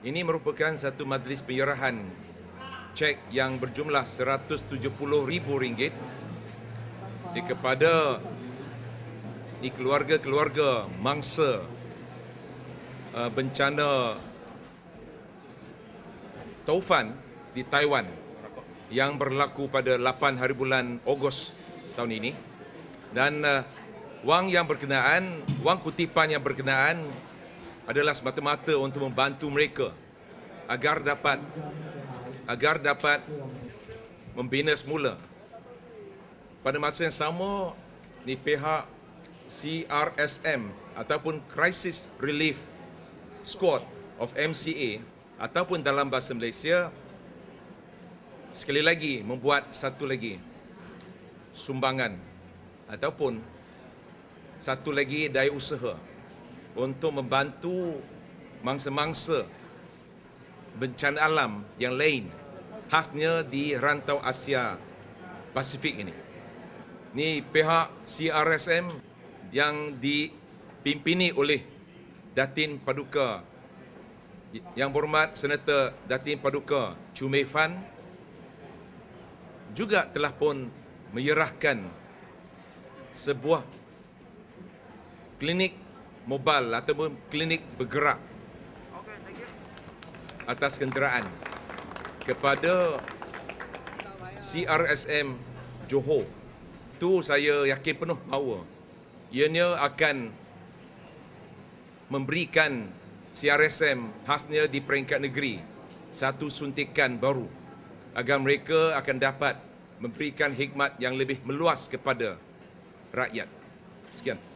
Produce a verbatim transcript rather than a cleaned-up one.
Ini merupakan satu majlis penyerahan cek yang berjumlah seratus tujuh puluh ribu ringgit di kepada di keluarga-keluarga mangsa uh, bencana taufan di Taiwan yang berlaku pada lapan hari bulan Ogos tahun ini. Dan uh, wang yang berkenaan, wang kutipan yang berkenaan adalah semata-mata untuk membantu mereka agar dapat agar dapat membina semula. Pada masa yang sama, ni pihak C R S M ataupun Crisis Relief Squad of M C A ataupun dalam bahasa Malaysia sekali lagi membuat satu lagi sumbangan ataupun satu lagi daya usaha untuk membantu mangsa-mangsa bencana alam yang lain, khasnya di rantau Asia Pasifik ini. Ini pihak C R S M yang dipimpini oleh Datin Paduka Yang Berhormat Senator Datin Paduka Chu Mei Fan juga telah pun menyerahkan sebuah klinik mobile ataupun klinik bergerak atas kenderaan kepada C R S M Johor. Itu saya yakin penuh bahawa ianya akan memberikan C R S M khasnya di peringkat negeri satu suntikan baru agar mereka akan dapat memberikan hikmat yang lebih meluas kepada rakyat. Sekian.